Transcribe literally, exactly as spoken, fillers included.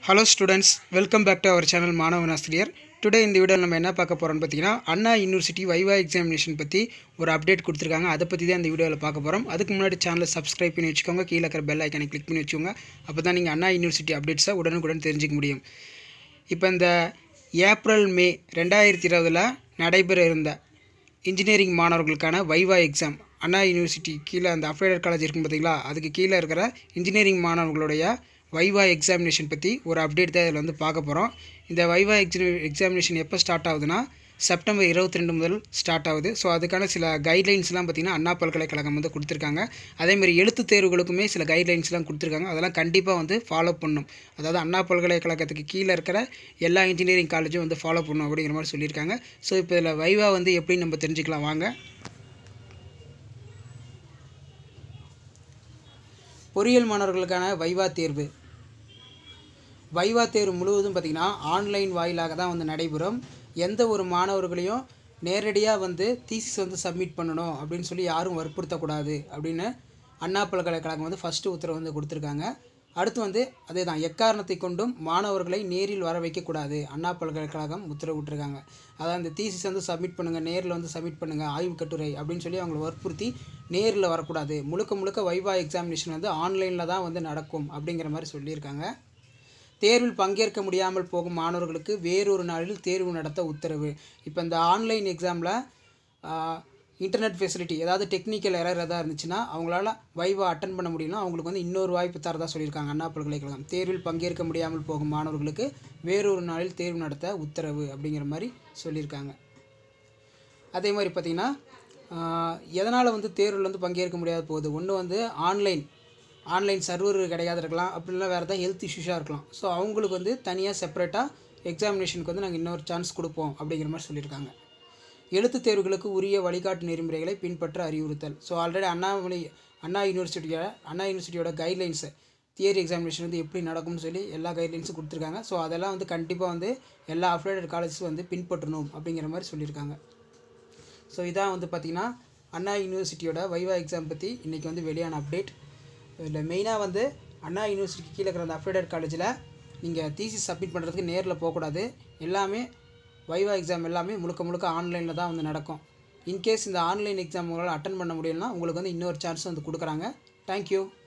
Hello students, welcome back to our channel மாணவன் ஆசிரியர். Today இந்த வீடியோவில் நம்ம என்ன பார்க்க போகிறோம்னு பார்த்தீங்கன்னா அண்ணா யூனிவர்சிட்டி வைவா எக்ஸாமினேஷன் பற்றி ஒரு அப்டேட் கொடுத்துருக்காங்க. அதை பற்றி தான் இந்த வீடியோவில் பார்க்க போகிறோம். அதுக்கு முன்னாடி சேனலை சப்ஸ்கிரைப் பண்ணி வச்சுக்கோங்க, கீழே இருக்கிற பெல் ஐக்கானை கிளிக் பண்ணி வச்சுக்கோங்க. அப்போ தான் நீங்கள் அண்ணா யூனிவர்சிட்டி அப்டேட்ஸை உடனுக்குடன் தெரிஞ்சிக்க முடியும். இப்போ இந்த ஏப்ரல் மே ரெண்டாயிரத்தி இருபதில் நடைபெற இருந்த இன்ஜினியரிங் மாணவர்களுக்கான வைவா எக்ஸாம் அண்ணா யூனிவர்சிட்டி கீழே அந்த அஃபிலியேட்டட் காலேஜ் இருக்கும் பார்த்தீங்களா, அதுக்கு கீழே இருக்கிற இன்ஜினியரிங் மாணவர்களுடைய வைவா எக்ஸாமினேஷன் பற்றி ஒரு அப்டேட் தான் இதில் வந்து பார்க்க போகிறோம். இந்த வைவா எக்ஸி எக்ஸாமினேஷன் எப்போ ஸ்டார்ட் ஆகுதுன்னா செப்டம்பர் இருபத்தி ரெண்டு முதல் ஸ்டார்ட் ஆகுது. ஸோ அதுக்கான சில கைட்லைன்ஸ்லாம் பார்த்திங்கன்னா அண்ணா பல்கலைக்கழகம் வந்து கொடுத்துருக்காங்க. அதேமாதிரி எழுத்து தேர்வுகளுக்குமே சில கைட்லைன்ஸ்லாம் கொடுத்துருக்காங்க. அதெல்லாம் கண்டிப்பாக வந்து ஃபாலோ பண்ணணும். அதாவது அண்ணா பல்கலைக்கழகத்துக்கு கீழே இருக்கிற எல்லா இன்ஜினியரிங் காலேஜும் வந்து ஃபாலோ பண்ணணும் அப்படிங்கிற மாதிரி சொல்லியிருக்காங்க. ஸோ இப்போ இதில் வைவா வந்து எப்படின்னு நம்ம தெரிஞ்சுக்கலாம் வாங்க. பொறியியல் மாணவர்களுக்கான வைவா தேர்வு வைவா தேர்வு முழுவதும் பார்த்திங்கன்னா ஆன்லைன் வாயிலாக தான் வந்து நடைபெறும். எந்த ஒரு மாணவர்களையும் நேரடியாக வந்து தீசிஸ் வந்து சப்மிட் பண்ணணும் அப்படின்னு சொல்லி யாரும் வற்புறுத்தக்கூடாது அப்படின்னு அண்ணா பல்கலைக்கழகம் வந்து ஃபஸ்ட்டு உத்தரவு வந்து கொடுத்துருக்காங்க. அடுத்து வந்து அதே தான், எக்காரணத்தை கொண்டும் மாணவர்களை நேரில் வர வைக்கக்கூடாது அண்ணா பல்கலைக்கழகம் உத்தரவு விட்டுருக்காங்க. அதாவது அந்த தீசிஸ் வந்து சப்மிட் பண்ணுங்கள், நேரில் வந்து சப்மிட் பண்ணுங்கள் ஆய்வு கட்டுரை அப்படின்னு சொல்லி அவங்களை வற்புறுத்தி நேரில் வரக்கூடாது. முழுக்க முழுக்க வைவா எக்ஸாமினேஷன் வந்து ஆன்லைனில் தான் வந்து நடக்கும் அப்படிங்கிற மாதிரி சொல்லியிருக்காங்க. தேர்வில் பங்கேற்க முடியாமல் போகும் மாணவர்களுக்கு வேறொரு நாளில் தேர்வு நடத்த உத்தரவு. இப்போ இந்த ஆன்லைன் எக்ஸாமில் இன்டர்நெட் ஃபெசிலிட்டி ஏதாவது டெக்னிக்கல் எரர் எதாவது இருந்துச்சுன்னா அவங்களால வைவா அட்டன் பண்ண முடியும்னா அவங்களுக்கு வந்து இன்னொரு வாய்ப்பு தரதா சொல்லியிருக்காங்க அண்ணா பல்கலைக்கழகம். தேர்வில் பங்கேற்க முடியாமல் போகும் மாணவர்களுக்கு வேறொரு நாளில் தேர்வு நடத்த உத்தரவு அப்படிங்கிற மாதிரி சொல்லியிருக்காங்க. அதே மாதிரி பார்த்திங்கன்னா எதனால் வந்து தேர்வில் வந்து பங்கேற்க முடியாத போகுது, ஒன்று வந்து ஆன்லைன் ஆன்லைன் சர்வர் கிடையாது இருக்கலாம், அப்படிலாம் வேறு தான் ஹெல்த் இஷ்யூஸாக இருக்கலாம். ஸோ அவங்களுக்கு வந்து தனியாக செப்பரேட்டாக எக்ஸாமினேஷனுக்கு வந்து நாங்கள் இன்னொரு சான்ஸ் கொடுப்போம் அப்படிங்கிற மாதிரி சொல்லியிருக்காங்க. எழுத்து தேர்வுகளுக்கு உரிய வழிகாட்டு நெறிமுறைகளை பின்பற்ற அறிவுறுத்தல். ஸோ ஆல்ரெடி அண்ணாமலை அண்ணா யூனிவர்சிட்டியோட அண்ணா யூனிவர்சிட்டியோட கைட்லைன்ஸு தியரி எக்ஸாமினேஷன் வந்து எப்படி நடக்கும்னு சொல்லி எல்லா கைட்லைன்ஸும் கொடுத்துருக்காங்க. ஸோ அதெல்லாம் வந்து கண்டிப்பாக வந்து எல்லா அஃபிலியேட்டட் காலேஜஸும் வந்து பின்பற்றணும் அப்படிங்கிற மாதிரி சொல்லியிருக்காங்க. ஸோ இதான் வந்து பார்த்திங்கன்னா அண்ணா யூனிவர்சிட்டியோட வைவா எக்ஸாம் பற்றி இன்றைக்கி வந்து வெளியான அப்டேட். இதில் மெயினாக வந்து அண்ணா யூனிவர்சிட்டிக்கு கீழே இருக்கிற அந்த அஃபிலியேட்டட் காலேஜில் நீங்கள் தீசிஸ் சப்மிட் பண்ணுறதுக்கு நேரில் போகக்கூடாது. எல்லாமே வைவா எக்ஸாம் எல்லாமே முழுக்க முழுக்க ஆன்லைனில் தான் வந்து நடக்கும். இன்கேஸ் இந்த ஆன்லைன் எக்ஸாம் உங்களால் அட்டன் பண்ண முடியலன்னா உங்களுக்கு வந்து இன்னொரு சான்ஸ் வந்து கொடுக்குறாங்க. தேங்க்யூ.